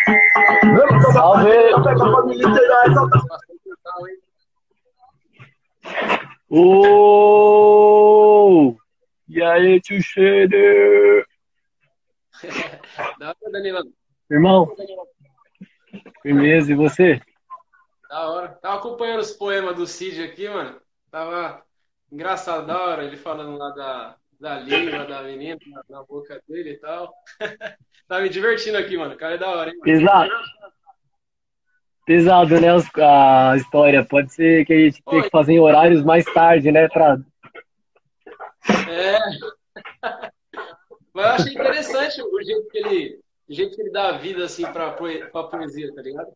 Salve! Ô! E aí, tio Shader? Da hora, Danilão. Irmão, firmeza, e você? Da hora. Tava acompanhando os poemas do Cid aqui, mano. Tava engraçado, da hora. Ele falando lá da língua da menina na boca dele e tal. Tava me divertindo aqui, mano. O cara é da hora, hein, mano. Pesado, pesado, né? A história. Pode ser que a gente tenha Oi. que fazer em horários mais tarde, né? É, mas eu achei interessante o jeito que ele dá vida, assim, pra poesia, tá ligado?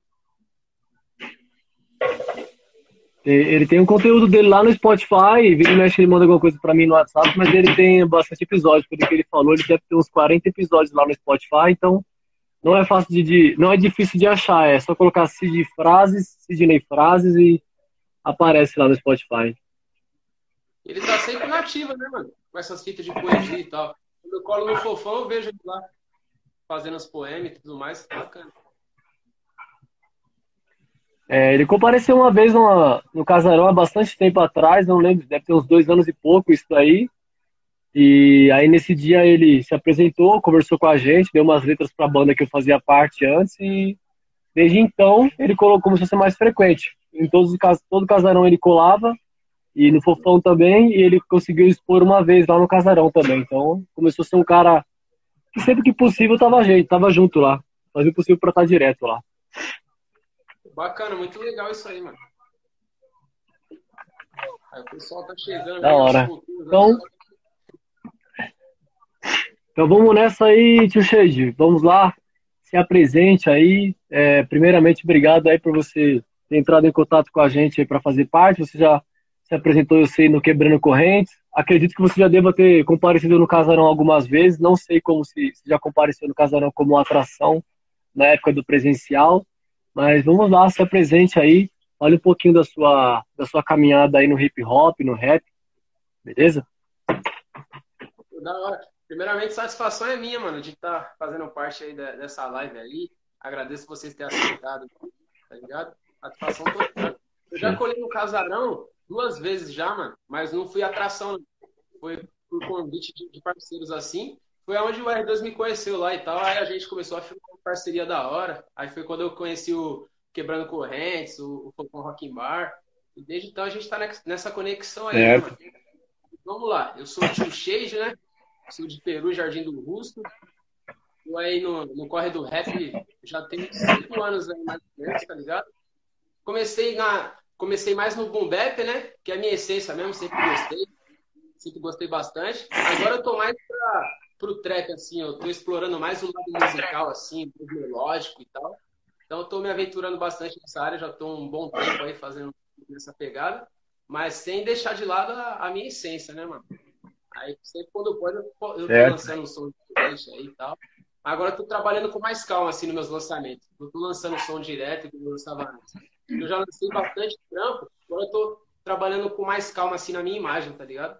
Ele tem um conteúdo dele lá no Spotify, vira e mexe, ele manda alguma coisa pra mim no WhatsApp, mas ele tem bastante episódios, pelo que ele falou, ele deve ter uns 40 episódios lá no Spotify, então não é fácil não é difícil de achar, é só colocar Sidney Frases e aparece lá no Spotify. Ele tá sempre nativa, né, mano? Com essas fitas de poesia e tal. Quando eu colo no Fofão, eu vejo ele lá fazendo os poemas e tudo mais. Bacana. É, ele compareceu uma vez no Casarão há bastante tempo atrás, não lembro, deve ter uns 2 anos e pouco isso daí. E aí nesse dia ele se apresentou, conversou com a gente, deu umas letras para a banda que eu fazia parte antes e desde então ele começou a ser mais frequente. Em todo Casarão ele colava e no Fofão também e ele conseguiu expor uma vez lá no Casarão também. Então começou a ser um cara que sempre que possível tava junto lá, fazia o possível para estar direto lá. Bacana, muito legal isso aí, mano. Aí o pessoal tá chegando Da aí aos hora. pouquinhos. Né? Então vamos nessa aí, tio Shade. Vamos lá, se apresente aí. Primeiramente, obrigado aí por você ter entrado em contato com a gente para fazer parte. Você já se apresentou, eu sei, no Quebrando Correntes. Acredito que você já deva ter comparecido no Casarão algumas vezes. Não sei como se já compareceu no Casarão como atração na época do presencial. Mas vamos lá, se apresente aí. Fale um pouquinho da sua caminhada aí no hip hop, no rap, beleza? Da hora. Primeiramente, satisfação é minha, mano, de estar fazendo parte aí dessa live aí. Agradeço vocês terem aceitado, tá ligado? Satisfação total. Eu já colei no Casarão 2 vezes já, mano, mas não fui atração, não. Foi por convite de parceiros assim. Foi onde o R2 me conheceu lá e tal. Aí a gente começou a firmar uma parceria da hora. Aí foi quando eu conheci o Quebrando Correntes, o Fofão Rock Bar. E desde então a gente tá nessa conexão aí, né, Certo. mano? Vamos lá. Eu sou o tio Shade, né? Sou de Peru, Jardim do Rusto. Tô aí no corre do rap já tem 5 anos aí, mais ou menos, tá ligado? Comecei mais no boom bap, né? Que é a minha essência mesmo, sempre gostei bastante. Agora eu tô mais pro trap, assim, eu tô explorando mais o lado musical, assim, melódico e tal. Então eu tô me aventurando bastante nessa área, já tô um bom tempo aí fazendo nessa pegada, mas sem deixar de lado a minha essência, né, mano? Aí sempre quando pode eu tô Certo. lançando um som diferente aí e tal. Agora eu tô trabalhando com mais calma, assim, nos meus lançamentos. Não tô lançando som direto que eu lançava antes. Eu já lancei bastante trampo, agora eu tô trabalhando com mais calma, assim, na minha imagem, tá ligado?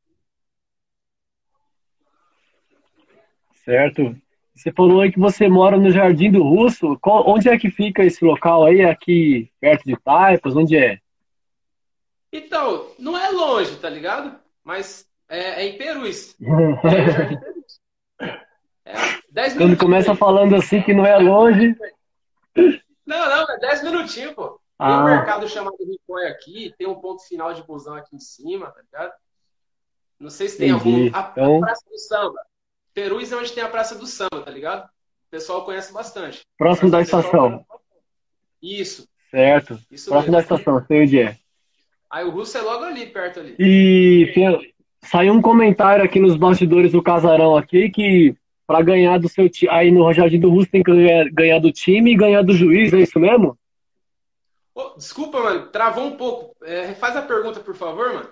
Certo. Você falou aí que você mora no Jardim do Russo. Onde é que fica esse local aí? Aqui perto de Taipas? Onde é? Então, não é longe, tá ligado? Mas é em Perus. É Jardim Perus. É 10 Quando minutinhos começa daí. falando assim que não é longe. Não, é 10 minutinhos, pô. Tem um Ah, mercado chamado Ripoy aqui, tem um ponto final de busão aqui em cima, tá ligado? Não sei se tem algum. entendi. A Então, Praça do Samba. Perus é onde tem a Praça do Samba, tá ligado? O pessoal conhece bastante. próximo Praça da do pessoal conhece. estação. Isso, Certo. isso Próximo da mesmo. estação, sei onde é. Aí o Russo é logo ali, perto ali. Saiu um comentário aqui nos bastidores do Casarão aqui que para ganhar do seu time, aí no Jardim do Russo tem que ganhar do time e ganhar do juiz, é isso mesmo? Ô, desculpa, mano, travou um pouco. Faz a pergunta, por favor, mano.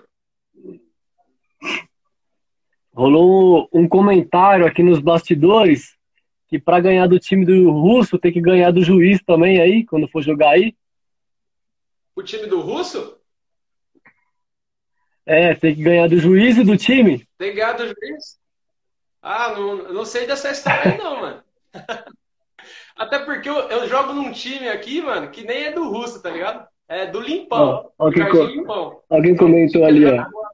Rolou um comentário aqui nos bastidores que para ganhar do time do Russo tem que ganhar do juiz também aí, quando for jogar aí. O time do Russo É, tem que ganhar do juiz e do time. tem ganhado os juiz? Ah, não sei dessa história aí, não, mano. Até Até porque eu jogo num time aqui, mano, que nem é do Russo, tá ligado? É do Ó, Limpão, ó do Jardim Limpão. alguém Então, comentou time é ali, zero ó. a bola.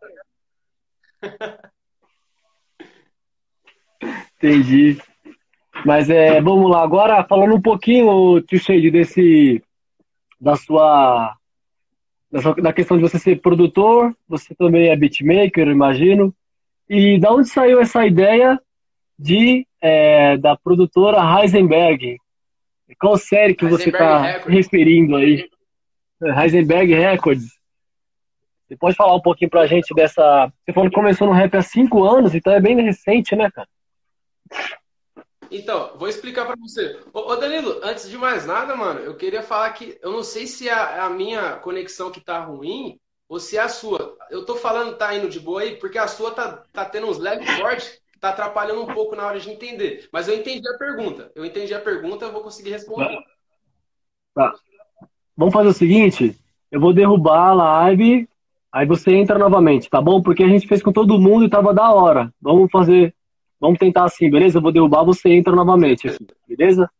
Entendi. Mas vamos lá. Agora, falando um pouquinho, tio Shade, da sua, da questão de você ser produtor, você também é beatmaker, eu imagino. E da onde saiu essa ideia da produtora Heisenberg? Qual série que você Heisenberg está se Records. referindo aí? Heisenberg Records. Você pode falar um pouquinho pra gente dessa. Você falou que começou no rap há 5 anos, então é bem recente, né, cara? Então, vou explicar pra você. Ô Danilo, antes de mais nada, mano, eu queria falar que eu não sei se é a minha conexão que tá ruim ou se é a sua. Eu tô falando, tá indo de boa aí, porque a sua tá tendo uns leves cortes que tá atrapalhando um pouco na hora de entender. Mas eu entendi a pergunta. Eu entendi a pergunta, eu vou conseguir responder. Tá. Vamos fazer o seguinte: eu vou derrubar a live, aí você entra novamente, tá bom? Porque a gente fez com todo mundo e tava da hora. Vamos tentar assim, beleza? Eu vou derrubar, você entra novamente Beleza, aqui, beleza?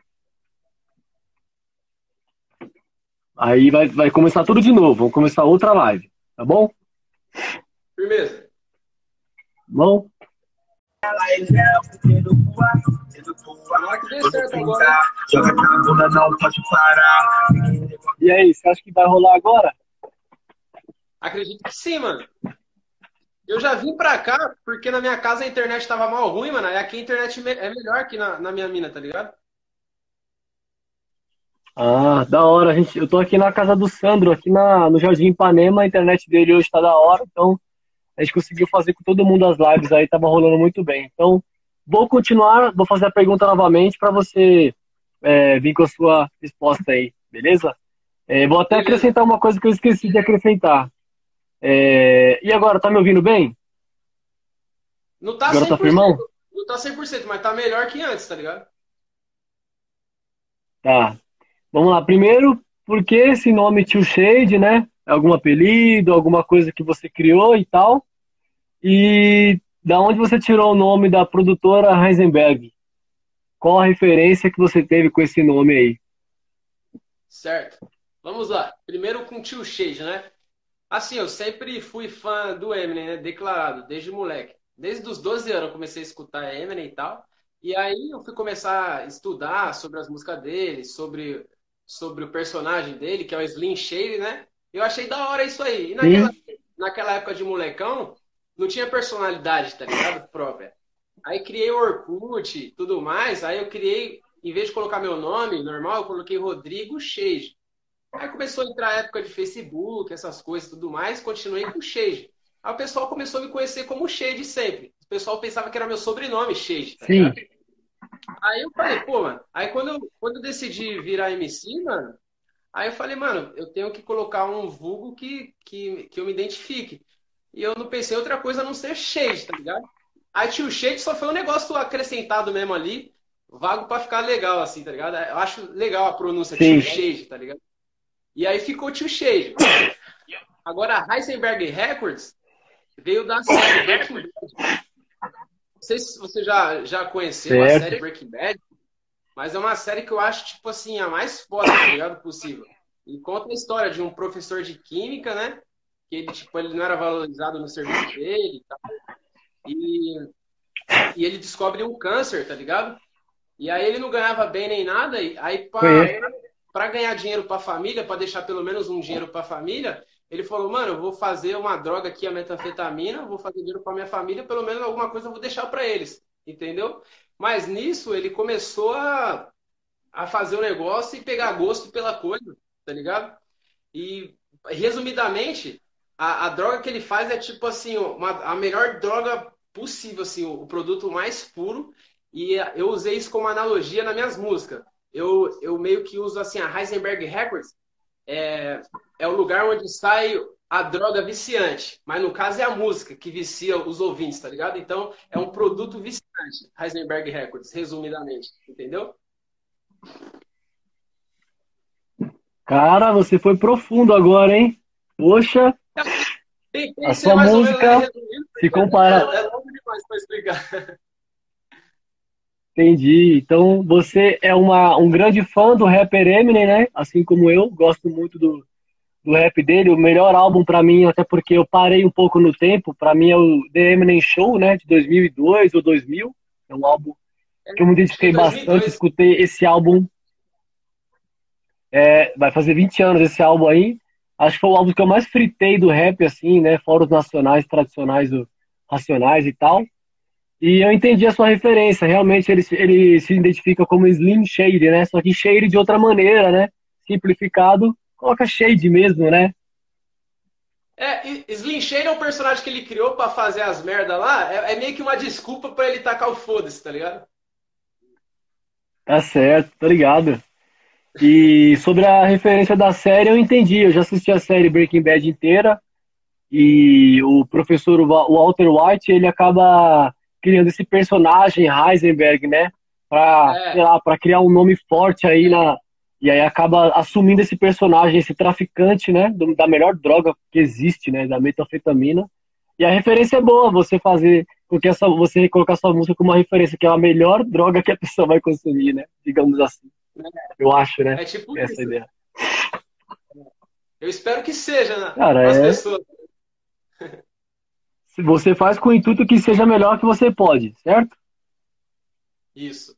Aí vai começar tudo de novo, vamos começar outra live, tá bom? Tá firmeza. bom? Tomara que dê certo agora. E aí, você acha que vai rolar agora? Acredito que sim, mano. Eu já vim pra cá porque na minha casa a internet tava mal ruim, mano. E aqui a internet é melhor aqui na minha mina, tá ligado? Ah, da hora. Eu tô aqui na casa do Sandro, aqui no Jardim Ipanema. A internet dele hoje tá da hora, então a gente conseguiu fazer com todo mundo as lives aí, tava rolando muito bem. Então, vou continuar, vou fazer a pergunta novamente para você vir com a sua resposta aí, beleza? Vou até Beleza. acrescentar uma coisa que eu esqueci de acrescentar. E agora, tá me ouvindo bem? Não tá Agora tá 100%, firmão? não tá 100%, mas tá melhor que antes, tá ligado? Tá. Vamos lá. Primeiro, por que esse nome Tio Shade, né? Algum apelido, alguma coisa que você criou e tal? E da onde você tirou o nome da produtora Heisenberg? Qual a referência que você teve com esse nome aí? Certo. Vamos lá. Primeiro com Tio Shade, né? Assim, eu sempre fui fã do Eminem, né? Declarado, desde moleque. Desde os 12 anos eu comecei a escutar Eminem e tal. E aí eu fui começar a estudar sobre as músicas dele, sobre o personagem dele, que é o Slim Shady, né? Eu achei da hora isso aí. E Sim, naquela época de molecão, não tinha personalidade, tá ligado? Própria. Aí criei o Orkut e tudo mais. Aí eu criei, em vez de colocar meu nome normal, eu coloquei Rodrigo Shade. Aí começou a entrar a época de Facebook, essas coisas e tudo mais, continuei com Shade. Aí o pessoal começou a me conhecer como Shade sempre. O pessoal pensava que era meu sobrenome, Shade, tá sim, ligado? Aí eu falei, pô, mano. Aí quando eu decidi virar MC, mano, aí eu falei, mano, eu tenho que colocar um vulgo que eu me identifique. E eu não pensei em outra coisa a não ser Shade, tá ligado? Aí tio Shade só foi um negócio acrescentado mesmo ali, vago pra ficar legal, assim, tá ligado? Eu acho legal a pronúncia, tio sim. Shade, tá ligado? E aí ficou tio Shade. Agora, a Heisenberg Records veio da série Breaking Bad. Não sei se você já conheceu a Certo. série Breaking Bad, mas é uma série que eu acho, tipo assim, a mais foda, tá ligado? Possível. E conta a história de um professor de química, né? Que ele, tipo, ele não era valorizado no serviço dele e tal. E, e ele descobre um câncer, tá ligado? E aí ele não ganhava bem nem nada. E aí, Conheço. para ganhar dinheiro para a família, para deixar pelo menos um dinheiro para a família, ele falou: Mano, eu vou fazer uma droga aqui, a metanfetamina, vou fazer dinheiro para minha família, pelo menos alguma coisa eu vou deixar para eles, entendeu? Mas nisso ele começou a fazer o negócio e pegar gosto pela coisa, tá ligado? E resumidamente, a droga que ele faz é tipo assim, a melhor droga possível, assim, o produto mais puro. E eu usei isso como analogia nas minhas músicas. Eu meio que uso assim, a Heisenberg Records é o lugar onde sai a droga viciante. Mas no caso é a música que vicia os ouvintes, tá ligado? Então é um produto viciante, Heisenberg Records, resumidamente, entendeu? Cara, você foi profundo agora, hein? Poxa, a Tentei ser sua mais ou menos, né, música resumido, se porque compara. é longo demais para explicar. Entendi. Então, você é um grande fã do rapper Eminem, né? Assim como eu, gosto muito do rap dele. O melhor álbum pra mim, até porque eu parei um pouco no tempo, pra mim é o The Eminem Show, né? De 2002 ou 2000. É um álbum que eu me Acho que identifiquei bastante, 2002. escutei esse álbum, vai fazer 20 anos esse álbum aí. Acho que foi o álbum que eu mais fritei do rap, assim, né? Fora os nacionais, tradicionais, do Racionais e tal. E eu entendi a sua referência. Realmente ele se identifica como Slim Shady, né? Só que Shady de outra maneira, né? Simplificado, coloca Shade mesmo, né? Slim Shady é um personagem que ele criou pra fazer as merdas lá. É meio que uma desculpa pra ele tacar o foda-se, tá ligado? Tá certo, tô ligado. E sobre a referência da série, eu entendi. Eu já assisti a série Breaking Bad inteira. E o professor Walter White, ele acaba criando esse personagem Heisenberg, né? Pra, sei É, lá, pra criar um nome forte aí na. E aí acaba assumindo esse personagem, esse traficante, né? Da melhor droga que existe, né? Da metanfetamina. E a referência é boa, você fazer com que você colocar sua música como uma referência, que é a melhor droga que a pessoa vai consumir, né? Digamos assim. Eu acho, né? é tipo Essa é a isso. ideia. Eu espero que seja, né, Cara, pras pessoas. se você faz com o intuito que seja melhor que você pode, certo? Isso.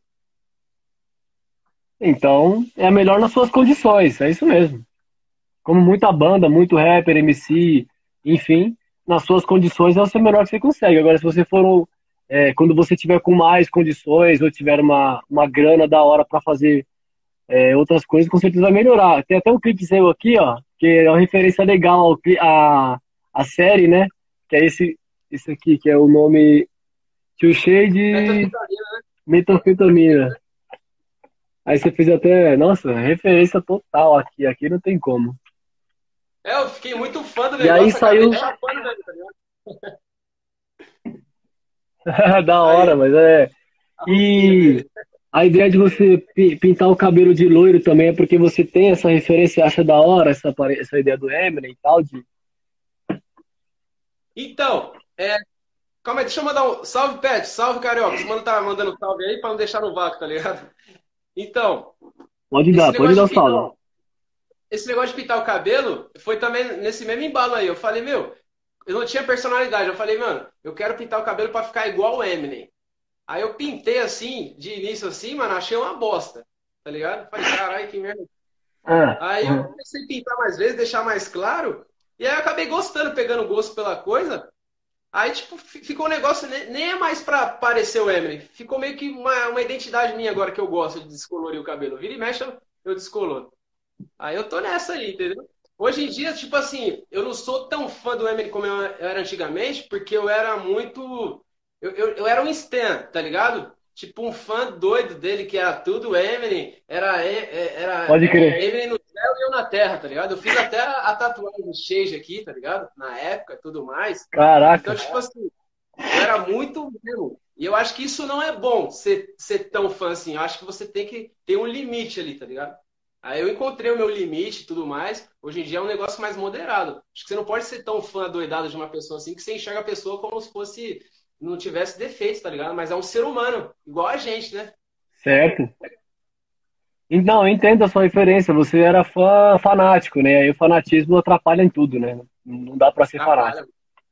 Então, é a melhor nas suas condições, é isso mesmo. Como muita banda, muito rapper, MC, enfim, nas suas condições é o melhor que você consegue. Agora, se você for quando você tiver com mais condições ou tiver uma grana da hora para fazer outras coisas, com certeza vai melhorar. Tem até um clipe seu aqui, ó, que é uma referência legal à série, né? Que é esse aqui, que é o nome Tio Shade Metanfetamina. Metanfetamina. Aí você fez até, nossa, referência total aqui. Aqui não tem como. Eu fiquei muito fã do E aí negócio, acabei saiu chapando nele, tá ligado? da hora, Aí, mas a roupinha E dele. a ideia de você pintar o cabelo de loiro também é porque você tem essa referência, e acha da hora essa ideia do Eminem e tal, de. Então, calma aí, deixa eu mandar um salve, Pet, salve, Carioca. Você tá mandando salve aí pra não deixar no vácuo, tá ligado? Então, esse Pode negócio dar de um pintar, salve. esse negócio de pintar o cabelo foi também nesse mesmo embalo aí. Eu falei, meu, eu não tinha personalidade. Eu falei, mano, eu quero pintar o cabelo pra ficar igual o Eminem. Aí eu pintei assim, de início assim, mano, achei uma bosta, tá ligado? Falei, caralho, que merda. Ah, Aí eu comecei a pintar mais vezes, deixar mais claro. E aí eu acabei gostando, pegando gosto pela coisa. Aí, tipo, ficou um negócio, nem é mais pra parecer o Eminem. Ficou meio que uma identidade minha agora que eu gosto de descolorir o cabelo. Vira e mexe, eu descoloro. Aí eu tô nessa aí, entendeu? Hoje em dia, tipo assim, eu não sou tão fã do Eminem como eu era antigamente, porque eu era muito. Eu era um stan, tá ligado? Tipo, um fã doido dele, que era tudo Eminem, era pode crer. Eminem no céu e eu na terra, tá ligado? Eu fiz até a tatuagem do Shage aqui, tá ligado? Na época e tudo mais. Então, Caraca. tipo assim, eu era muito mesmo. E eu acho que isso não é bom, ser tão fã assim. Eu acho que você tem que ter um limite ali, tá ligado? Aí eu encontrei o meu limite e tudo mais. Hoje em dia é um negócio mais moderado. Acho que você não pode ser tão fã doidado de uma pessoa assim que você enxerga a pessoa como se fosse não tivesse defeitos, tá ligado? Mas é um ser humano, igual a gente, né? Certo. Então, eu entendo a sua referência. Você era fanático, né? Aí o fanatismo atrapalha em tudo, né? Não dá pra ser Atrapalha. fanático.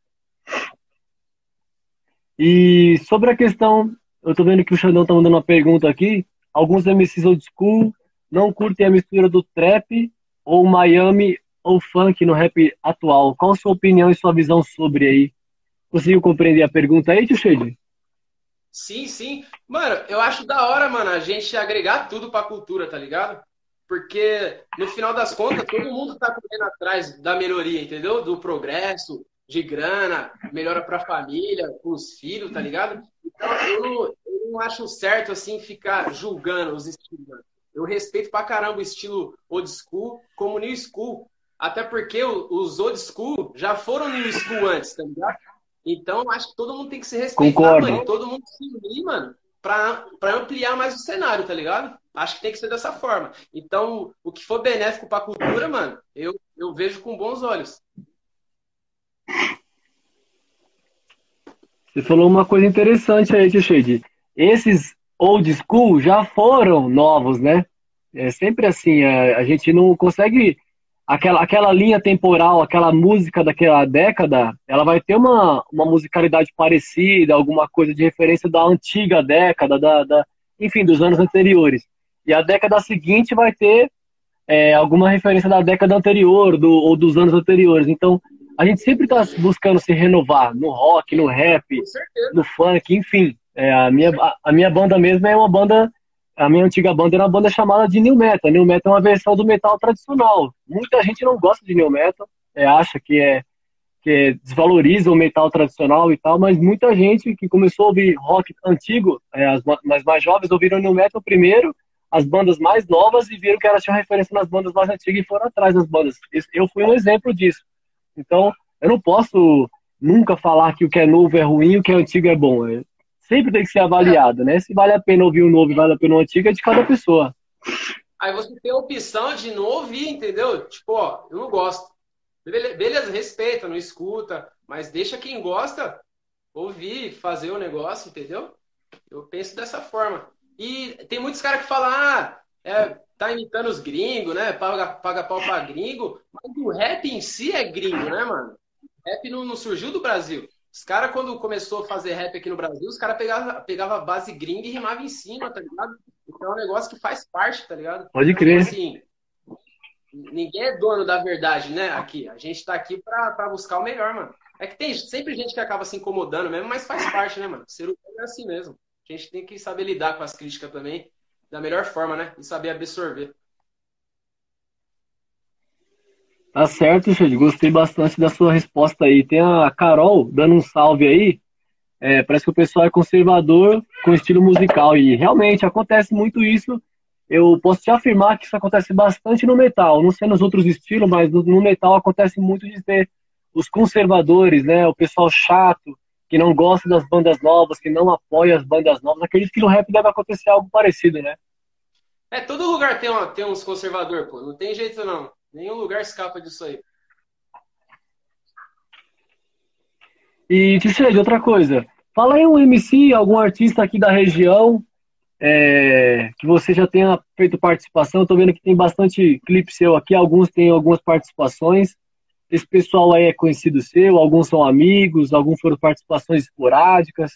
E sobre a questão, eu tô vendo que o Xandão tá mandando uma pergunta aqui. Alguns MCs old school não curtem a mistura do trap ou Miami ou funk no rap atual. Qual a sua opinião e sua visão sobre aí? Conseguiu compreender a pergunta aí, tio Shade? Sim, sim. Mano, eu acho da hora, mano, a gente agregar tudo pra cultura, tá ligado? Porque no final das contas, todo mundo tá correndo atrás da melhoria, entendeu? Do progresso, de grana, melhora pra família, pros filhos, tá ligado? Então, eu não acho certo, assim, ficar julgando os estilos, mano. Eu respeito pra caramba o estilo old school como new school. Até porque os old school já foram new school antes, tá ligado? Então, acho que todo mundo tem que se respeitar, Concordo. mano, e todo mundo se unir, mano, pra ampliar mais o cenário, tá ligado? Acho que tem que ser dessa forma. Então, o que for benéfico pra cultura, mano, eu vejo com bons olhos. Você falou uma coisa interessante aí, tio Shade. Esses old school já foram novos, né? É sempre assim, a gente não consegue. Aquela linha temporal, aquela música daquela década, ela vai ter uma musicalidade parecida, alguma coisa de referência da antiga década, enfim, dos anos anteriores. E a década seguinte vai ter alguma referência da década anterior ou dos anos anteriores. Então, a gente sempre está buscando se renovar no rock, no rap, Com certeza. no funk, enfim. A minha banda mesmo é uma banda. A minha antiga banda era uma banda chamada de New Metal. New Metal é uma versão do metal tradicional. Muita gente não gosta de New Metal, acha que desvaloriza o metal tradicional e tal, mas muita gente que começou a ouvir rock antigo, as mais jovens ouviram New Metal primeiro, as bandas mais novas, e viram que elas tinham referência nas bandas mais antigas e foram atrás das bandas. Eu fui um exemplo disso. Então, eu não posso nunca falar que o que é novo é ruim e o que é antigo é bom. Sempre tem que ser É, avaliado, né? Se vale a pena ouvir o novo e vale a pena o antigo, é de cada pessoa. aí você tem a opção de não ouvir, entendeu? Tipo, ó, eu não gosto. Beleza, respeita, não escuta, mas deixa quem gosta ouvir, fazer o negócio, entendeu? Eu penso dessa forma. E tem muitos caras que falam, tá imitando os gringos, né? Paga pau pra gringo, mas o rap em si é gringo, né, mano? O rap não surgiu do Brasil. Os caras, quando começou a fazer rap aqui no Brasil, os caras pegava base gringa e rimava em cima, tá ligado? Então é um negócio que faz parte, tá ligado? Pode Tipo crer. assim, ninguém é dono da verdade, né? Aqui. A gente tá aqui pra buscar o melhor, mano. É que tem sempre gente que acaba se incomodando mesmo, mas faz parte, né, mano? Ser humano é assim mesmo. A gente tem que saber lidar com as críticas também da melhor forma, né? E saber absorver. Tá certo, Xande. Gostei bastante da sua resposta aí. Tem a Carol dando um salve aí. Parece que o pessoal é conservador com estilo musical. E realmente acontece muito isso. Eu posso te afirmar que isso acontece bastante no metal. Não sei nos outros estilos, mas no metal acontece muito de ter os conservadores, né? O pessoal chato, que não gosta das bandas novas, que não apoia as bandas novas. Acredito que no rap deve acontecer algo parecido, né? Todo lugar tem uns conservadores, pô. Não tem jeito, não. Nenhum lugar escapa disso aí. E, Tichê, outra coisa. Fala aí um MC, algum artista aqui da região que você já tenha feito participação. Estou vendo que tem bastante clipe seu aqui, alguns têm algumas participações. Esse pessoal aí é conhecido seu, alguns são amigos, alguns foram participações esporádicas.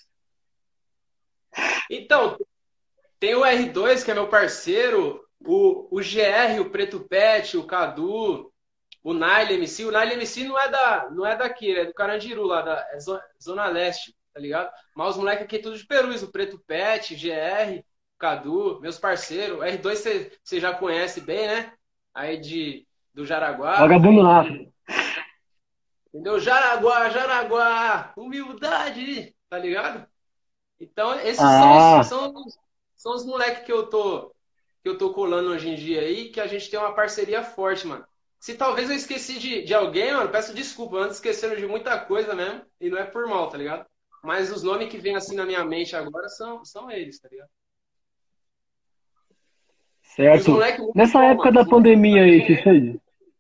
Então, tem o R2, que é meu parceiro, o GR, o Preto Pet, o Cadu, o Nile MC. O Nile MC não é daqui, é do Carandiru, lá da Zona Leste, tá ligado? Mas os moleques aqui é tudo de Perus, o Preto Pet, GR, Cadu, meus parceiros. O R2 você já conhece bem, né? Aí do Jaraguá. Vagabundo nato. Entendeu? Jaraguá, Jaraguá, humildade, tá ligado? Então, esses Ah, são os moleques que eu tô colando hoje em dia aí, que a gente tem uma parceria forte, mano. Se talvez eu esqueci de alguém, mano, peço desculpa, eu ando esquecendo de muita coisa mesmo, e não é por mal, tá ligado? Mas os nomes que vêm assim na minha mente agora são eles, tá ligado? E os certo. moleques muito Nessa bom, época mano. da Os moleques pandemia aí, Tichê,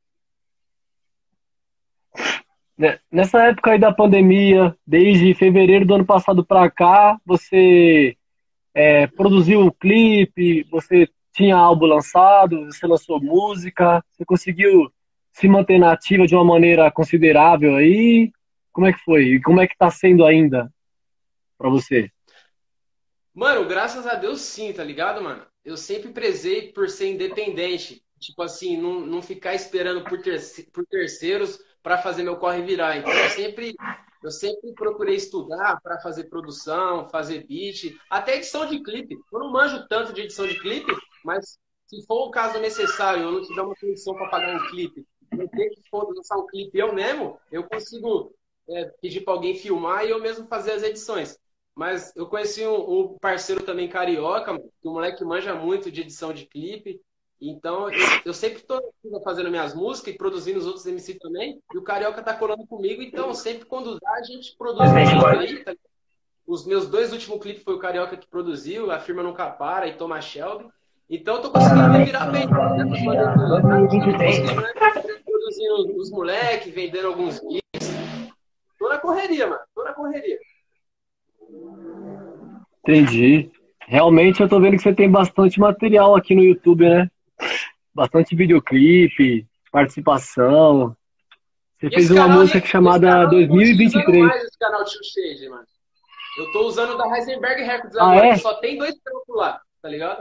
né? Nessa época aí da pandemia, desde fevereiro do ano passado para cá, você produziu um clipe, você tinha álbum lançado, você lançou música, você conseguiu se manter na ativa de uma maneira considerável aí? Como é que foi? E como é que tá sendo ainda para você? Mano, graças a Deus sim, tá ligado, mano? Eu sempre prezei por ser independente. Tipo assim, não ficar esperando por terceiros para fazer meu corre virar. Então eu sempre procurei estudar para fazer produção, fazer beat, até edição de clipe. Eu não manjo tanto de edição de clipe, mas se for o caso necessário, eu não tiver uma condição para pagar um clipe, eu ter que for lançar um clipe eu mesmo, eu consigo pedir para alguém filmar e eu mesmo fazer as edições. Mas eu conheci um parceiro também carioca, mano, que o moleque manja muito de edição de clipe. Então, eu sempre estou fazendo minhas músicas e produzindo os outros MC também. E o carioca tá colando comigo. Então, sempre quando dá, a gente produz um clipe aí. Tá? Os meus dois últimos clipes foi o carioca que produziu, a firma Nunca Para e Thomas Shelby. Então, eu tô conseguindo me virar bem nessa pandemia. Tá? Tô conseguindo, né? Produzindo os moleques, vendendo alguns beats. Tô na correria, mano. Tô na correria. Entendi. Realmente eu tô vendo que você tem bastante material aqui no YouTube, né? Bastante videoclipe, participação. Você E esse fez uma canal, música esse chamada canal eu tô utilizando 2023. mais esse canal Tio Shade, mano. Eu tô usando da Heisenberg Records Ah, agora, que é? só tem dois trampos lá, tá ligado?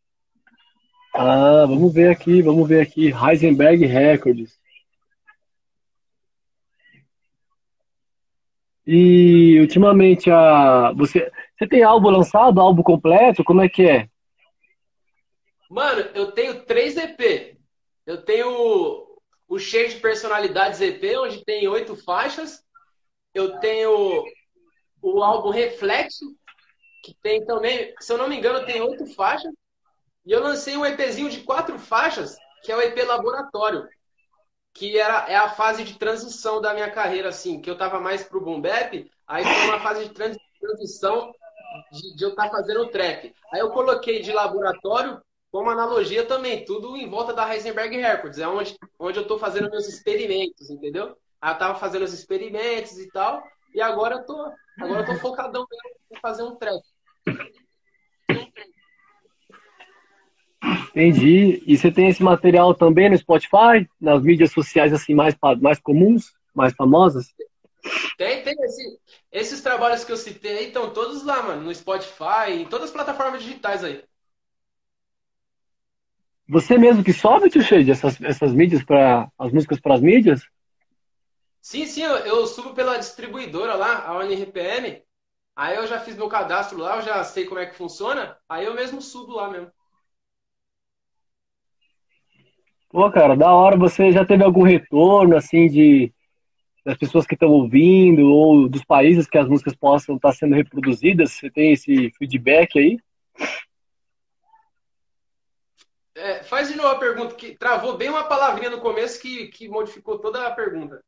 Ah, vamos ver aqui, vamos ver aqui. Heisenberg Records. E ultimamente você tem álbum lançado, álbum completo? Como é que é? Mano, eu tenho três EP. Eu tenho o Cheio de Personalidades EP, onde tem 8 faixas. Eu tenho o álbum Reflexo, que tem também, se eu não me engano, tem 8 faixas. E eu lancei um EPzinho de 4 faixas, que é o EP Laboratório, que é a fase de transição da minha carreira, assim, que eu tava mais pro boom bap, aí foi uma fase de transição de eu estar fazendo trap. Aí eu coloquei de laboratório como analogia também, tudo em volta da Heisenberg Records, é onde eu estou fazendo meus experimentos, entendeu? Aí eu tava fazendo os experimentos e tal, e agora eu tô focadão mesmo em fazer um trap. Entendi. E você tem esse material também no Spotify, nas mídias sociais assim mais comuns, mais famosas? Tem esses trabalhos que eu citei aí, estão todos lá, mano, no Spotify, em todas as plataformas digitais aí. Você mesmo que sobe, Tio Shade, essas mídias para as músicas para as mídias? Sim, sim, eu subo pela distribuidora lá, a ONRPM. Aí eu já fiz meu cadastro lá, eu já sei como é que funciona. Aí eu mesmo subo lá mesmo. Pô, cara, da hora. Você já teve algum retorno assim de das pessoas que estão ouvindo ou dos países que as músicas possam estar sendo reproduzidas? Você tem esse feedback aí? É, faz de novo a pergunta, que travou bem uma palavrinha no começo que modificou toda a pergunta.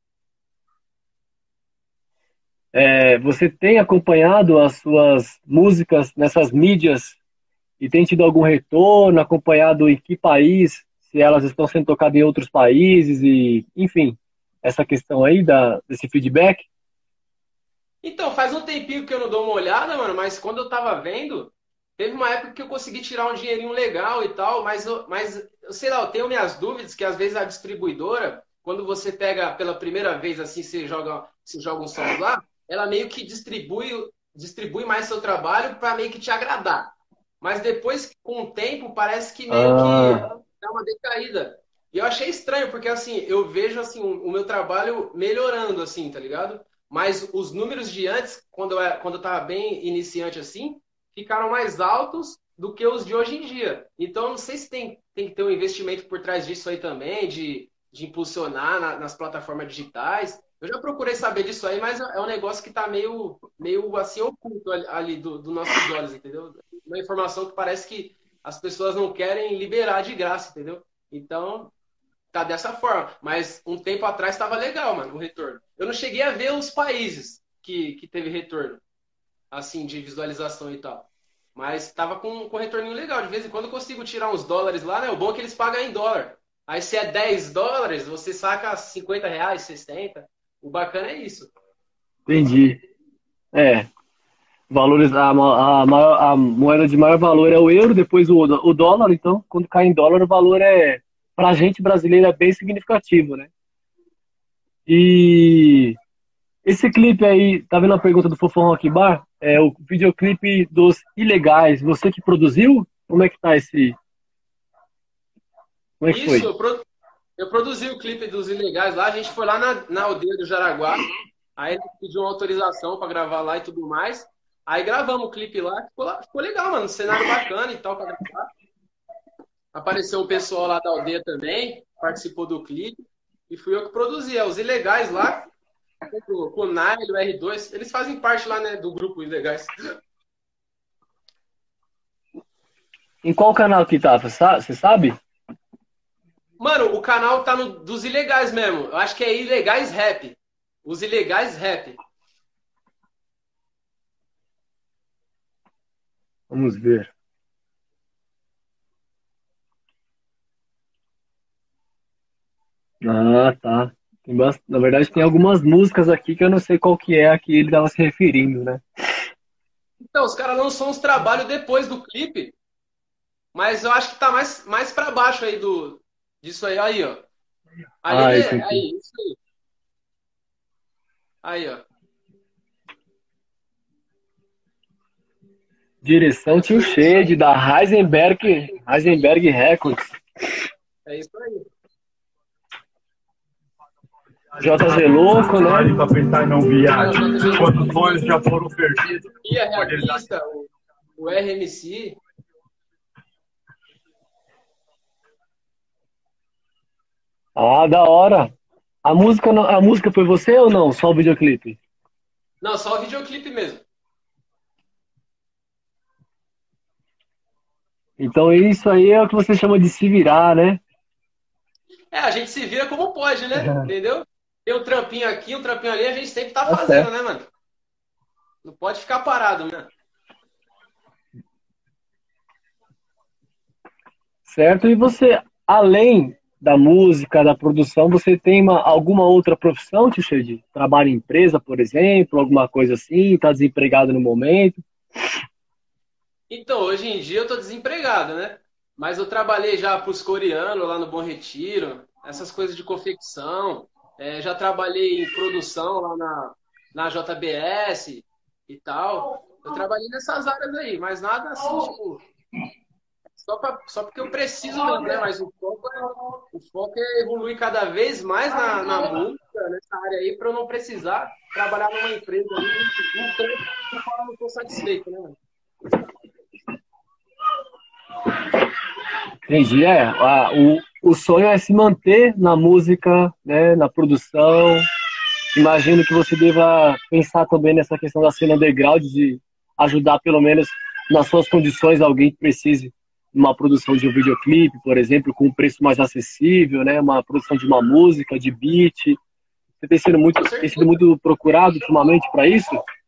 É, você tem acompanhado as suas músicas nessas mídias e tem tido algum retorno, acompanhado em que país, se elas estão sendo tocadas em outros países e, enfim, essa questão aí desse feedback? Então, faz um tempinho que eu não dou uma olhada, mano, mas quando eu tava vendo, teve uma época que eu consegui tirar um dinheirinho legal e tal, mas eu sei lá, eu tenho minhas dúvidas que às vezes a distribuidora, quando você pega pela primeira vez assim, você joga uns sons lá, ela meio que distribui mais seu trabalho para meio que te agradar. Mas depois, com o tempo, parece que meio que Ah, dá uma decaída. E eu achei estranho, porque assim, eu vejo assim o meu trabalho melhorando, assim, tá ligado? Mas os números de antes, quando eu tava bem iniciante assim, ficaram mais altos do que os de hoje em dia. Então, eu não sei se tem que ter um investimento por trás disso aí também, de impulsionar nas plataformas digitais. Eu já procurei saber disso aí, mas é um negócio que está meio assim oculto ali dos nossos olhos, entendeu? Uma informação que parece que as pessoas não querem liberar de graça, entendeu? Então, tá dessa forma. Mas um tempo atrás estava legal, mano, o retorno. Eu não cheguei a ver os países que teve retorno, assim, de visualização e tal. Mas tava com retorninho legal. De vez em quando eu consigo tirar uns dólares lá, né? O bom é que eles pagam em dólar. Aí se é US$ 10, você saca R$ 50, 60. O bacana é isso. entendi. É, valores, a moeda de maior valor é o euro, depois o dólar, então, quando cai em dólar, o valor pra gente brasileiro, é bem significativo, né? E esse clipe aí, tá vendo a pergunta do Fofão Rock Bar? É o videoclipe dos Ilegais, você que produziu? Como é que tá como é que Isso, foi? eu produzi o clipe dos Ilegais lá. A gente foi lá na aldeia do Jaraguá. Aí ele pediu uma autorização para gravar lá e tudo mais. Aí gravamos o clipe lá, ficou legal, mano. Um cenário bacana e tal pra gravar. Apareceu o pessoal lá da aldeia também, participou do clipe. E fui eu que produzi. É, os Ilegais lá, com o Nile, o R2, eles fazem parte lá, né, do grupo Ilegais. Em qual canal que tá? Você sabe? Mano, o canal tá no, dos Ilegais mesmo. Eu acho que é Ilegais Rap. Os Ilegais Rap. Vamos ver. Ah, tá. Na verdade, tem algumas músicas aqui que eu não sei qual que é a que ele estava se referindo, né? Então, os caras lançou uns trabalhos depois do clipe, mas eu acho que tá mais pra baixo aí disso aí. Aí, ó. Ali, Ah, isso aqui. aí, isso aí. Aí, ó. Direção Tio Isso, isso Shade, aí. da Heisenberg Records. É isso aí. JZ Louco, né? Para pensar em não Aí, ó, viagem. JG Louco, Quantos sonhos já foram perdidos Guia por ele dar. Realista, o RMC. Ah, da hora. A música foi você ou não? Só o videoclipe? Não, só o videoclipe mesmo. Então isso aí é o que você chama de se virar, né? É, a gente se vira como pode, né? Entendeu? Tem um trampinho aqui, um trampinho ali, a gente sempre tá Tá fazendo, certo. né, mano? Não pode ficar parado, né? Certo? E você, além da música, da produção, você tem alguma outra profissão, Tio Shade? Trabalha em empresa, por exemplo, alguma coisa assim? Tá desempregado no momento? Então, hoje em dia eu tô desempregado, né? Mas eu trabalhei já pros coreanos lá no Bom Retiro, essas coisas de confecção. Já trabalhei em produção lá na JBS e tal. Eu trabalhei nessas áreas aí, mas nada assim, tipo, só porque eu preciso mesmo, né? Mas o foco é evoluir cada vez mais na música, nessa área aí, para eu não precisar trabalhar numa empresa aí, um trampo do qual eu não estou satisfeito, né, mano? Entendi. O sonho é se manter na música, né, na produção. Imagino que você deva pensar também nessa questão da cena underground, de ajudar pelo menos nas suas condições alguém que precise de uma produção de um videoclipe, por exemplo, com um preço mais acessível, né, uma produção de uma música, de beat. Você Com tem sido certeza. muito procurado ultimamente para isso?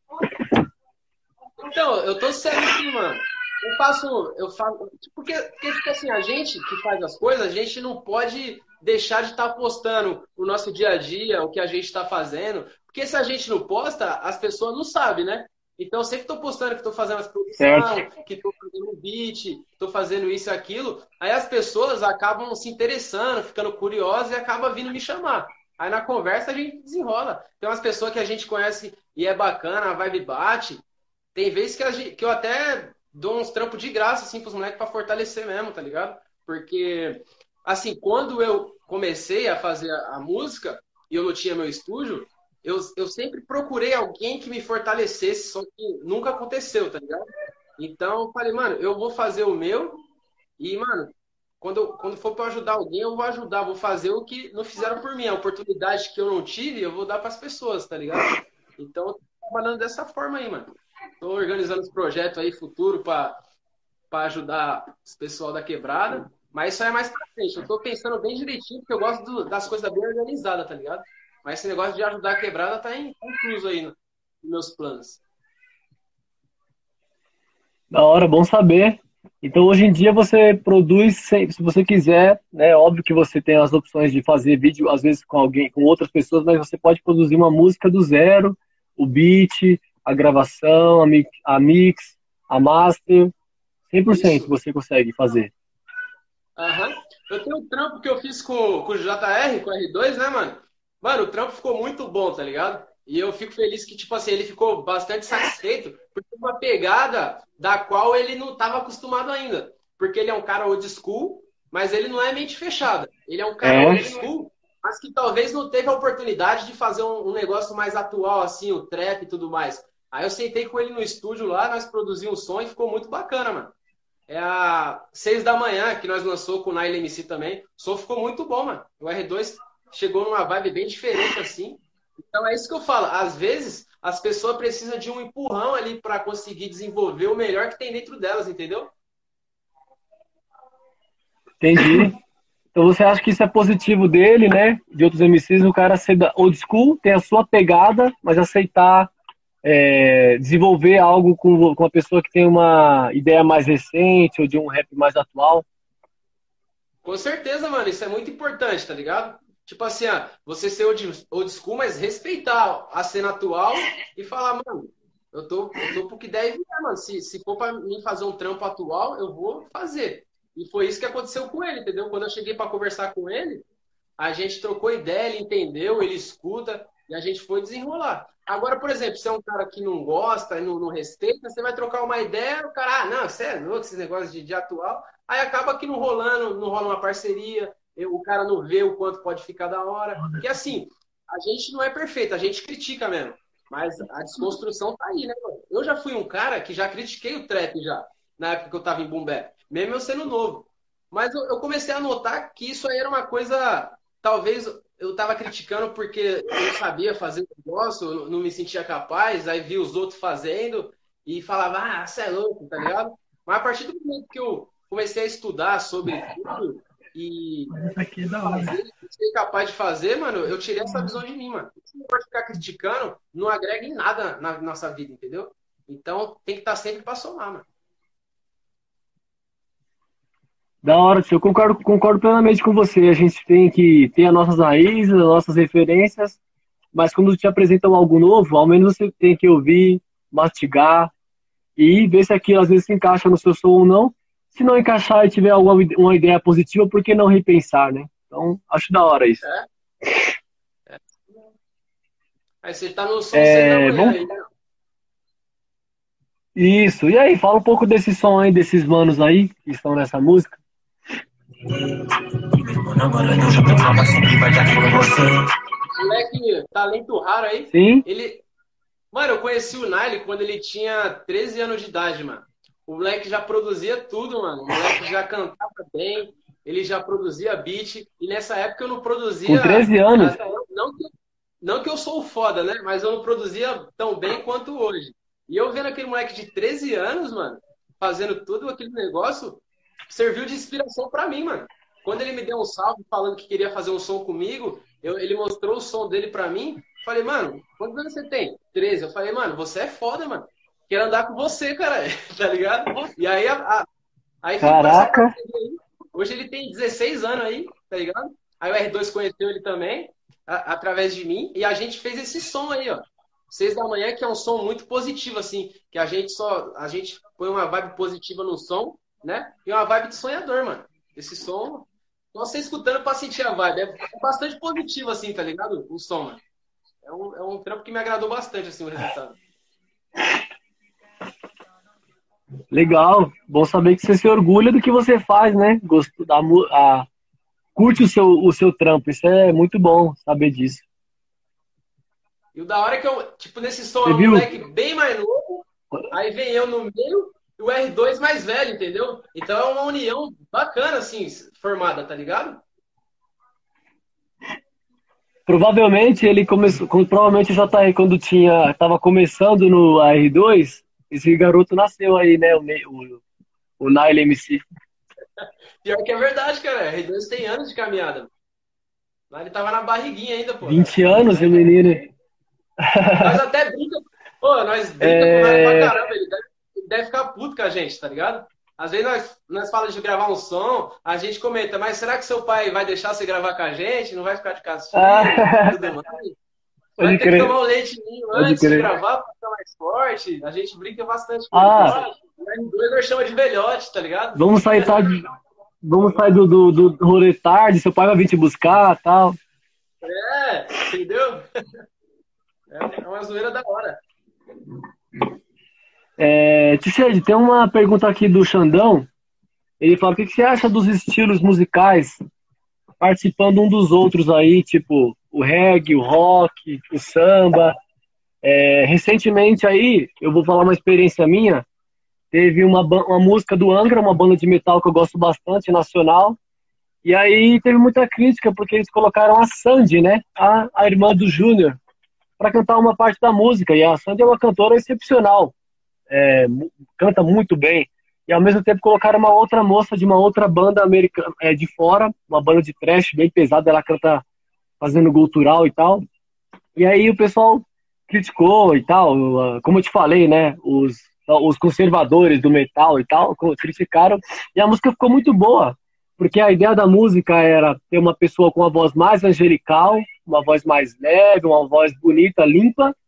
Então, eu tô sendo sim, mano. Eu faço, porque, tipo assim, a gente que faz as coisas, a gente não pode deixar de estar postando o nosso dia a dia, o que a gente está fazendo, porque se a gente não posta, as pessoas não sabem, né? Então, eu sempre tô postando que estou fazendo as Certo. produção, que estou fazendo um beat, estou fazendo isso e aquilo, aí as pessoas acabam se interessando, ficando curiosas e acabam vindo me chamar. Aí na conversa a gente desenrola. Tem umas pessoas que a gente conhece e é bacana, a vibe bate, tem vezes que eu até dou uns trampos de graça, assim, pros moleques pra fortalecer mesmo, tá ligado? Porque, assim, quando eu comecei a fazer a música e eu não tinha meu estúdio, eu sempre procurei alguém que me fortalecesse, só que nunca aconteceu, tá ligado? Então, eu falei, mano, eu vou fazer o meu e, mano, quando for pra ajudar alguém, eu vou ajudar, vou fazer o que não fizeram por mim. A oportunidade que eu não tive, eu vou dar pras pessoas, tá ligado? Então, eu tô trabalhando dessa forma aí, mano. Estou organizando os projetos aí futuro para ajudar os pessoal da quebrada. Mas isso aí é mais pra frente. Eu estou pensando bem direitinho, porque eu gosto das coisas bem organizadas, tá ligado? Mas esse negócio de ajudar a quebrada tá incluso aí nos meus planos. Da hora, bom saber. Então, hoje em dia, você produz, se você quiser, né? Óbvio que você tem as opções de fazer vídeo, às vezes com alguém, com outras pessoas, mas você pode produzir uma música do zero, o beat, a gravação, a mix, a master, 100% Isso. você consegue fazer. Aham. Eu tenho um trampo que eu fiz com o JR, com o R2, né, mano? Mano, o trampo ficou muito bom, tá ligado? E eu fico feliz que, tipo assim, ele ficou bastante satisfeito por ter uma pegada da qual ele não estava acostumado ainda. Porque ele é um cara old school, mas ele não é mente fechada. Ele é um cara É, old school, mas que talvez não teve a oportunidade de fazer um negócio mais atual, assim, o trap e tudo mais. Aí eu sentei com ele no estúdio lá, nós produzimos um som e ficou muito bacana, mano. É a 6 da manhã que nós lançou com o Nile MC também. O som ficou muito bom, mano. O R2 chegou numa vibe bem diferente assim. Então é isso que eu falo. Às vezes as pessoas precisam de um empurrão ali para conseguir desenvolver o melhor que tem dentro delas, entendeu? entendi. Então você acha que isso é positivo dele, né? De outros MCs, o cara ser da old school, ter a sua pegada, mas aceitar desenvolver algo com a pessoa que tem uma ideia mais recente ou de um rap mais atual. Com certeza, mano. Isso é muito importante, tá ligado? Tipo assim, você ser old school, mas respeitar a cena atual e falar, mano. Eu tô pro que deve virar, mano. Se for pra mim fazer um trampo atual, eu vou fazer. E foi isso que aconteceu com ele, entendeu? Quando eu cheguei pra conversar com ele, a gente trocou ideia, ele entendeu, ele escuta, e a gente foi desenrolar. Agora, por exemplo, se é um cara que não gosta, não respeita, você vai trocar uma ideia, o cara, não, você é louco, esses negócios de atual. Aí acaba que não rola uma parceria, o cara não vê o quanto pode ficar da hora. Porque assim, a gente não é perfeito, a gente critica mesmo. Mas a desconstrução tá aí, né, mano? Eu já fui um cara que já critiquei o trap já, na época que eu tava em boom bap, mesmo eu sendo novo. Mas eu comecei a notar que isso aí era uma coisa. Talvez eu estava criticando porque eu não sabia fazer o negócio, eu não me sentia capaz, aí vi os outros fazendo e falava, ah, você é louco, tá ligado? Mas a partir do momento que eu comecei a estudar sobre tudo e Isso aqui é da hora. fazer, ser capaz de fazer, mano, eu tirei essa visão de mim, mano. Se não pode ficar criticando, não agrega em nada na nossa vida, entendeu? Então tem que estar sempre para somar, mano. Da hora, eu concordo plenamente com você. A gente tem que ter as nossas raízes, as nossas referências, mas quando te apresentam algo novo, ao menos você tem que ouvir, mastigar e ver se aquilo às vezes se encaixa no seu som ou não. Se não encaixar e tiver alguma uma ideia positiva, por que não repensar, né? Então, acho da hora isso. É? Aí você tá no som 6 da manhã Vamos... aí, né? Isso. E aí, fala um pouco desse som aí, desses manos aí que estão nessa música. Moleque, talento raro aí. Sim, Ele. Mano, eu conheci o Nile quando ele tinha 13 anos de idade, mano. O moleque já produzia tudo, mano. O moleque já cantava bem, ele já produzia beat. E nessa época eu não com produzia. 13 anos. Não que eu sou o foda, né? Mas eu não produzia tão bem quanto hoje. E eu vendo aquele moleque de 13 anos, mano, fazendo tudo aquele negócio, serviu de inspiração pra mim, mano. Quando ele me deu um salve falando que queria fazer um som comigo, ele mostrou o som dele pra mim. Falei, mano, quantos anos você tem? 13. Eu falei, mano, você é foda, mano. Quero andar com você, cara. Tá ligado? E aí, aí ficou essa Caraca. parceria aí. Hoje ele tem 16 anos aí, tá ligado? Aí o R2 conheceu ele também, através de mim, e a gente fez esse som aí, ó. 6 da manhã, que é um som muito positivo, assim, que a gente põe uma vibe positiva no som, né? E uma vibe de sonhador, mano. Esse som, você escutando pra sentir a vibe, é bastante positivo, assim, tá ligado? O som, mano. É um trampo que me agradou bastante, assim, o resultado. Legal. Bom saber que você se orgulha do que você faz, né? Curte o seu trampo. Isso é muito bom saber disso. E o da hora é que eu, tipo, nesse som Você é um viu? moleque bem mais novo, aí vem eu no meio e o R2 mais velho, entendeu? Então é uma união bacana, assim, formada, tá ligado? Provavelmente ele começou. Provavelmente o JR, quando tava começando no R2, esse garoto nasceu aí, né? O Nile MC. Pior que é verdade, cara. R2 tem anos de caminhada. Lá ele tava na barriguinha ainda, pô. 20 anos, o menino. Nós até brinca, pô, nós brinca com o Nile pra caramba. Ele deve ficar puto com a gente, tá ligado? Às vezes nós falamos de gravar um som, a gente comenta, mas será que seu pai vai deixar você gravar com a gente? Não vai ficar de castigo e tudo mais? Vai Pode ter que tomar crer, um leitinho pode antes de crer. gravar pra ficar mais forte. A gente brinca bastante com ele. Ah, O R2 nós chama de velhote, tá ligado? vamos sair tarde. Vamos sair do rolê tarde, seu pai vai vir te buscar tal. É, entendeu? É uma zoeira da hora. Tixed, tem uma pergunta aqui do Xandão. Ele fala: o que você acha dos estilos musicais participando um dos outros aí, tipo o reggae, o rock, o samba? Recentemente aí, eu vou falar uma experiência minha. Teve uma música do Angra, uma banda de metal que eu gosto bastante, nacional. E aí teve muita crítica porque eles colocaram a Sandy, né? A irmã do Júnior, para cantar uma parte da música. E a Sandy é uma cantora excepcional, canta muito bem. E ao mesmo tempo colocaram uma outra moça de uma outra banda americana, de fora, uma banda de thrash bem pesada, ela canta fazendo gutural e tal. E aí o pessoal criticou e tal, como eu te falei, né? Os conservadores do metal e tal criticaram, e a música ficou muito boa, porque a ideia da música era ter uma pessoa com uma voz mais angelical, uma voz mais leve, uma voz bonita, limpa,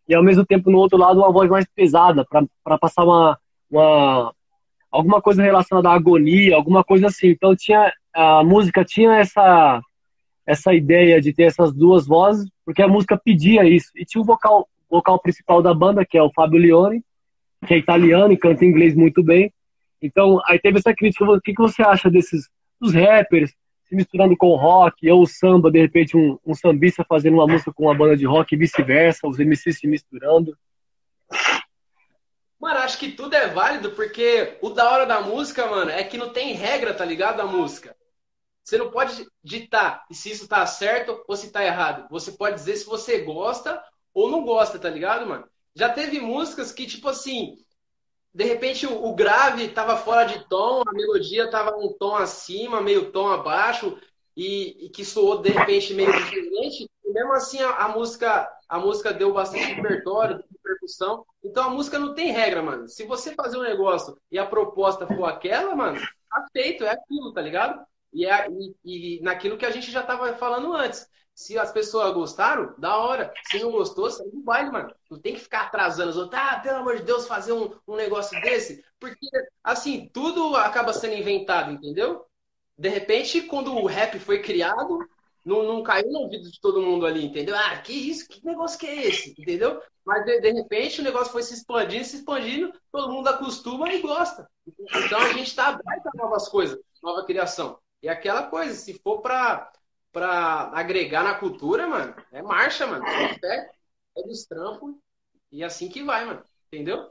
e ao mesmo tempo no outro lado uma voz mais pesada, para passar uma, alguma coisa relacionada à agonia, alguma coisa assim. Então a música tinha essa ideia de ter essas duas vozes, porque a música pedia isso. E tinha o vocal principal da banda, que é o Fábio Lione, que é italiano e canta inglês muito bem. Então, aí teve essa crítica. O que você acha dos rappers se misturando com o rock, ou o samba, de repente um sambista fazendo uma música com uma banda de rock e vice-versa, os MCs se misturando? Mano, acho que tudo é válido, porque o da hora da música, mano, é que não tem regra, tá ligado? A música. Você não pode ditar se isso tá certo ou se tá errado. Você pode dizer se você gosta ou não gosta, tá ligado, mano? Já teve músicas que, tipo assim, de repente o grave tava fora de tom, a melodia tava um tom acima, meio tom abaixo, e que soou de repente meio diferente, e mesmo assim a música deu bastante repertório, percussão. Então a música não tem regra, mano. Se você fazer um negócio e a proposta for aquela, mano, tá feito, é aquilo, tá ligado? E naquilo que a gente já tava falando antes. Se as pessoas gostaram, da hora. Se não gostou, sai do baile, mano. Não tem que ficar atrasando os outros. Ah, pelo amor de Deus, fazer um negócio desse. Porque, assim, tudo acaba sendo inventado, entendeu? De repente, quando o rap foi criado, não caiu no ouvido de todo mundo ali, entendeu? Ah, que isso? Que negócio que é esse? Entendeu? Mas, de repente, o negócio foi se expandindo, todo mundo acostuma e gosta. Então, a gente tá aberto a novas coisas, nova criação. E aquela coisa, se for pra agregar na cultura, mano, é marcha, mano. É fé, é dos trampos e assim que vai, mano. Entendeu?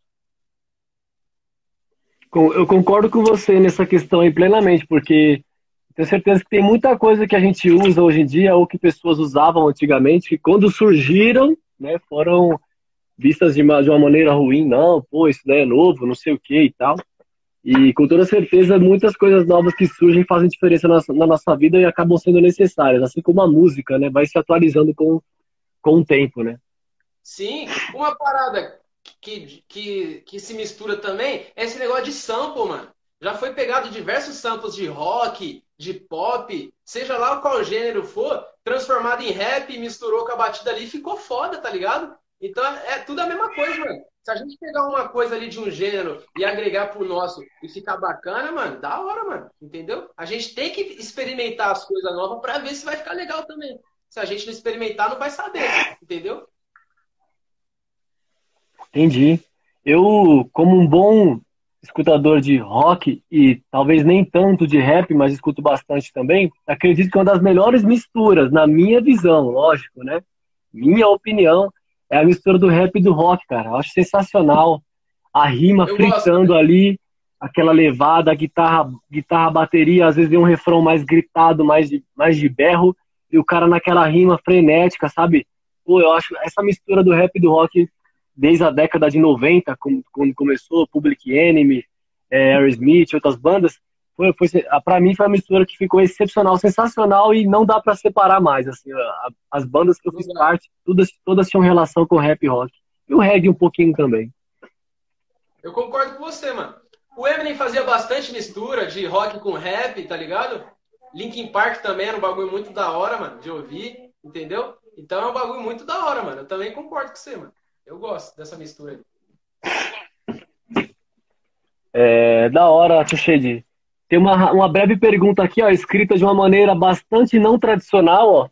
Eu concordo com você nessa questão aí plenamente, porque tenho certeza que tem muita coisa que a gente usa hoje em dia, ou que pessoas usavam antigamente, que quando surgiram, né, foram vistas de uma maneira ruim. Não, pô, isso daí é novo, não sei o que e tal. E com toda certeza, muitas coisas novas que surgem fazem diferença na nossa vida e acabam sendo necessárias, assim como a música, né, vai se atualizando com o tempo, né? Sim, uma parada que se mistura também é esse negócio de sample, mano. Já foi pegado diversos samples de rock, de pop, seja lá qual gênero for, transformado em rap, misturou com a batida ali e ficou foda, tá ligado? Então é tudo a mesma coisa, mano. Se a gente pegar uma coisa ali de um gênero e agregar pro nosso e ficar bacana, mano, da hora, mano. Entendeu? A gente tem que experimentar as coisas novas pra ver se vai ficar legal também. Se a gente não experimentar, não vai saber, entendeu? Entendi. Eu, como um bom escutador de rock e talvez nem tanto de rap, mas escuto bastante também, acredito que uma das melhores misturas, na minha visão, lógico, né? Minha opinião, é a mistura do rap e do rock, cara. Eu acho sensacional. A rima Eu gosto fritando também. ali, aquela levada, a guitarra, bateria, às vezes tem um refrão mais gritado, mais de berro, e o cara naquela rima frenética, sabe? Pô, eu acho essa mistura do rap e do rock desde a década de 90, quando começou, Public Enemy, Aerosmith, outras bandas, para mim foi uma mistura que ficou excepcional, sensacional e não dá para separar mais. Assim, as bandas que eu Não fiz dá. parte, todas tinham relação com rap e rock. E o reggae um pouquinho também. Eu concordo com você, mano. O Eminem fazia bastante mistura de rock com rap, tá ligado? Linkin Park também era um bagulho muito da hora, mano, de ouvir, entendeu? Então é um bagulho muito da hora, mano. Eu também concordo com você, mano. Eu gosto dessa mistura aí. É da hora, Tuxedi. Tem uma breve pergunta aqui, ó, escrita de uma maneira bastante não tradicional, ó.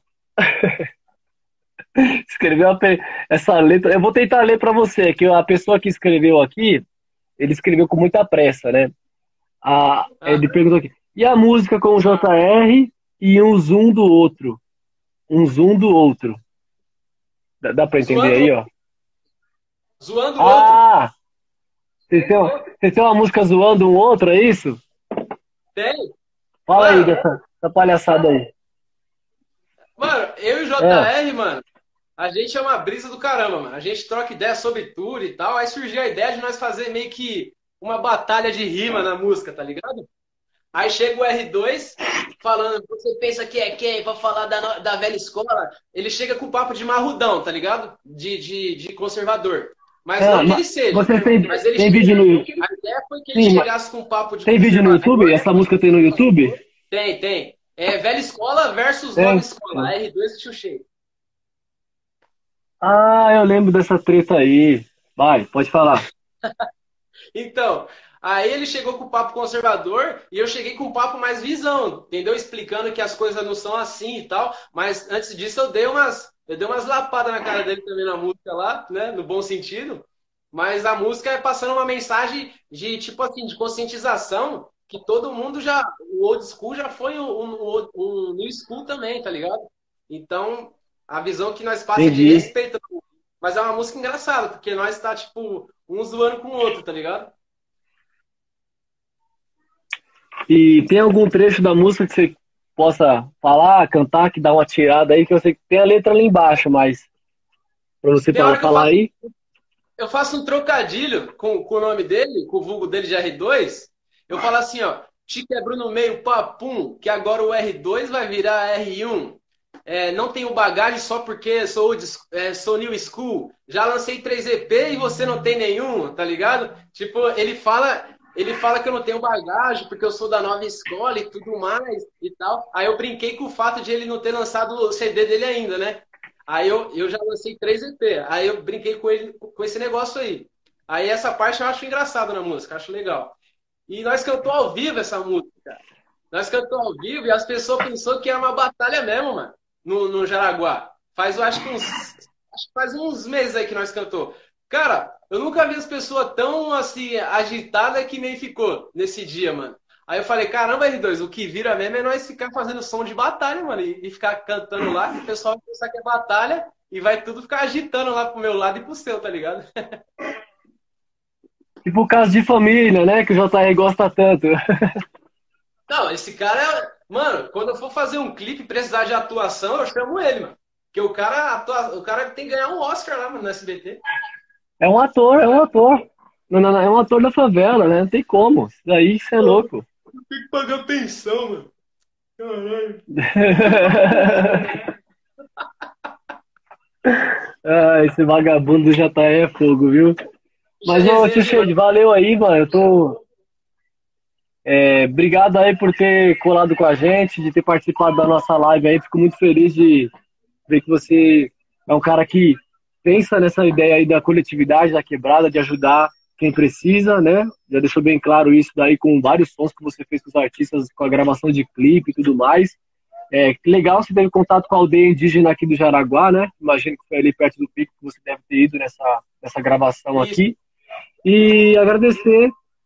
Escreveu essa letra. Eu vou tentar ler para você, que a pessoa que escreveu aqui, ele escreveu com muita pressa, né? Ah, Ele perguntou aqui. E a música com o JR e um zoom do outro? Um zoom do outro. Dá para entender zoando, aí, ó? zoando o outro. Ah! Vocês têm uma música zoando um outro, é isso? Tem. Fala aí Mano, dessa palhaçada aí. mano, eu e o É. JR, mano, a gente é uma brisa do caramba, mano. A gente troca ideia sobre tudo e tal. Aí surgiu a ideia de nós fazer meio que uma batalha de rima na música, tá ligado? Aí chega o R2 falando, você pensa que é quem pra falar da velha escola? Ele chega com papo de marrudão, tá ligado? De conservador. Mas Ah, não que ele seja. vocês têm, Mas ele tem chega. vídeo no A ideia foi que ele Sim, chegasse com papo de tem vídeo no YouTube? conservador. Essa música tem no YouTube? Tem, tem. É velha escola versus nova Tem. escola. R2 e Tio Cheio. Ah, eu lembro dessa treta aí. Vai, pode falar. Então, aí ele chegou com o papo conservador e eu cheguei com o papo mais visão, entendeu? Explicando que as coisas não são assim e tal. Mas antes disso eu dei umas lapadas na cara dele também na música lá, né? No bom sentido. Mas a música é passando uma mensagem de tipo assim, de conscientização que todo mundo já, o old school já foi um new school também, tá ligado? Então, a visão que nós passa é de Entendi. respeito, mas é uma música engraçada, porque nós tá tipo um zoando com o outro, tá ligado? E tem algum trecho da música que você possa falar, cantar, que dá uma tirada aí, que eu sei que tem a letra ali embaixo, mas pra você Tem hora que eu falar faço, aí. eu faço um trocadilho com o nome dele, com o vulgo dele de R2. Eu falo assim, ó, te quebro no meio, papum, que agora o R2 vai virar R1. Não tenho bagagem só porque sou new school. Já lancei 3 EP e você não tem nenhum, tá ligado? Tipo, ele fala que eu não tenho bagagem porque eu sou da nova escola e tudo mais e tal. Aí eu brinquei com o fato de ele não ter lançado o CD dele ainda, né? Aí eu já lancei 3 EP. Aí eu brinquei com ele com esse negócio aí. Aí essa parte eu acho engraçado na música, acho legal. E nós cantou ao vivo essa música. Nós cantou ao vivo e as pessoas pensou que era uma batalha mesmo, mano, no Jaraguá. Acho que faz uns meses aí que nós cantou. Cara, eu nunca vi as pessoas tão assim agitadas que nem ficou nesse dia, mano. Aí eu falei, caramba, R2, o que vira mesmo é nós ficar fazendo som de batalha, mano, e ficar cantando lá, que o pessoal vai pensar que é batalha e vai tudo ficar agitando lá pro meu lado e pro seu, tá ligado? Tipo, caso de família, né? Que o JR gosta tanto. Não, esse cara, mano, quando eu for fazer um clipe e precisar de atuação, eu chamo ele, mano. Porque o cara tem que ganhar um Oscar lá, mano, no SBT. É um ator, é um ator. Não, não, não, é um ator da favela, né? Não tem como. Isso daí, isso é Pô, louco. tem que pagar pensão, mano. Caralho. Ah, esse vagabundo já tá é fogo, viu? Puxa Mas, ô, tio resenha demais. Shade, valeu aí, mano. Eu tô. Obrigado aí por ter colado com a gente, de ter participado da nossa live aí. Fico muito feliz de ver que você é um cara que pensa nessa ideia aí da coletividade, da quebrada, de ajudar quem precisa, né? Já deixou bem claro isso daí com vários sons que você fez com os artistas, com a gravação de clipe e tudo mais. Que legal, você teve contato com a aldeia indígena aqui do Jaraguá, né? Imagino que foi ali perto do pico que você deve ter ido nessa gravação Isso. aqui. E agradecer,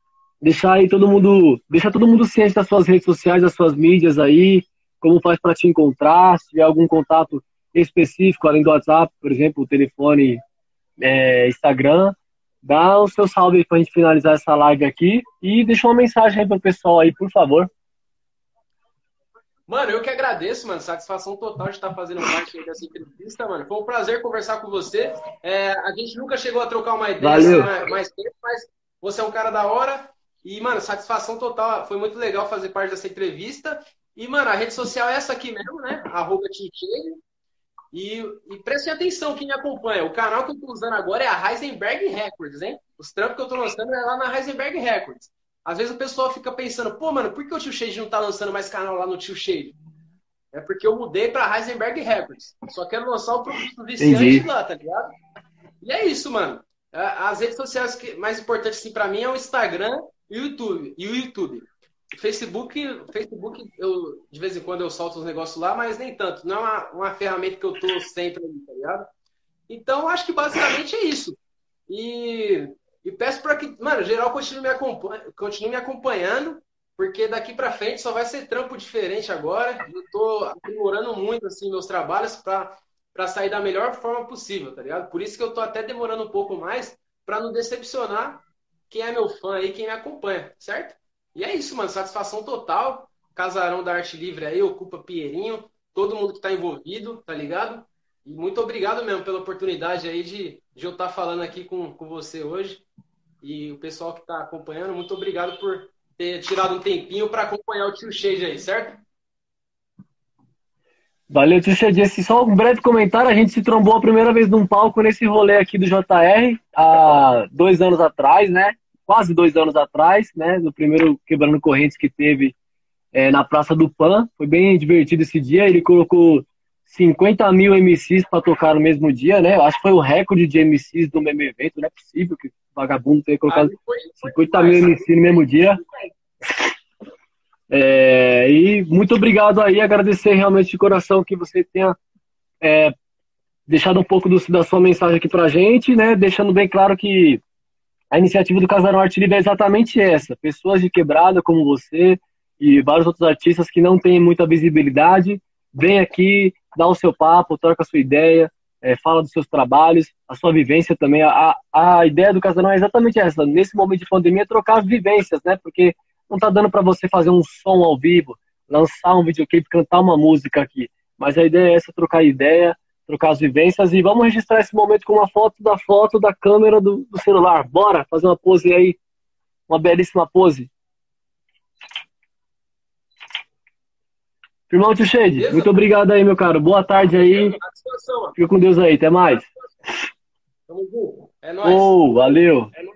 deixar todo mundo ciente das suas redes sociais, das suas mídias aí, como faz para te encontrar, se tiver algum contato específico, além do WhatsApp, por exemplo, o telefone, Instagram, dá o seu salve aí pra gente finalizar essa live aqui e deixa uma mensagem aí pro pessoal aí, por favor. Mano, eu que agradeço, mano. Satisfação total de estar fazendo parte aí dessa entrevista, mano. Foi um prazer conversar com você. A gente nunca chegou a trocar uma ideia assim Valeu. mais tempo, mas você é um cara da hora. E, mano, satisfação total. Foi muito legal fazer parte dessa entrevista. E, mano, a rede social é essa aqui mesmo, né? @Tincheio. E prestem atenção quem me acompanha. O canal que eu tô usando agora é a Heisenberg Records, hein? Os trampos que eu tô lançando é lá na Heisenberg Records. Às vezes o pessoal fica pensando, pô, mano, por que o Tio Shade não tá lançando mais canal lá no Tio Shade? É porque eu mudei pra Heisenberg Records. Só quero lançar o produto viciante Entendi. lá, tá ligado? E é isso, mano. As redes sociais mais importantes assim, para mim é o Instagram e o YouTube. E o YouTube. Facebook de vez em quando eu solto os negócios lá, mas nem tanto. Não é uma ferramenta que eu tô sempre ali, tá ligado? Então, acho que basicamente é isso. E, e peço para que, mano, geral continue me acompanhando, porque daqui para frente só vai ser trampo diferente agora. Eu tô aprimorando muito assim meus trabalhos para sair da melhor forma possível, tá ligado? Por isso que eu tô até demorando um pouco mais para não decepcionar quem é meu fã aí, quem me acompanha, certo? E é isso, mano, satisfação total. Casarão da Arte Livre aí, ocupa Pinheirinho, todo mundo que tá envolvido, tá ligado? E muito obrigado mesmo pela oportunidade aí de eu estar falando aqui com você hoje. E o pessoal que está acompanhando, muito obrigado por ter tirado um tempinho para acompanhar o Tio Shade aí, certo? Valeu, tio Shade. Só um breve comentário, a gente se trombou a primeira vez num palco nesse rolê aqui do JR, há 2 anos atrás, né? Quase 2 anos atrás, né? No primeiro Quebrando Correntes que teve na Praça do Pan. Foi bem divertido esse dia. Ele colocou 50 mil MCs para tocar no mesmo dia, né? Acho que foi o recorde de MCs do mesmo evento. Não é possível que o vagabundo tenha colocado Ali foi 50 mil demais. MCs no mesmo dia. E muito obrigado aí, agradecer realmente de coração que você tenha deixado um pouco da sua mensagem aqui pra gente, né? Deixando bem claro que a iniciativa do Casarão Arte Livre é exatamente essa. Pessoas de quebrada como você e vários outros artistas que não têm muita visibilidade, vem aqui, dá o seu papo, troca a sua ideia, fala dos seus trabalhos, a sua vivência também. A ideia do Casarão é exatamente essa. Nesse momento de pandemia, trocar as vivências, né? Porque não tá dando para você fazer um som ao vivo, lançar um videoclipe, cantar uma música aqui. Mas a ideia é essa, trocar ideia, trocar as vivências e vamos registrar esse momento com uma foto da câmera do celular. Bora fazer uma pose aí, uma belíssima pose. Irmão Tio Shade, Beleza? muito obrigado aí, meu caro. Boa tarde aí. À disposição, mano. Fica com Deus aí. Até mais. Tamo junto. É nóis. Valeu.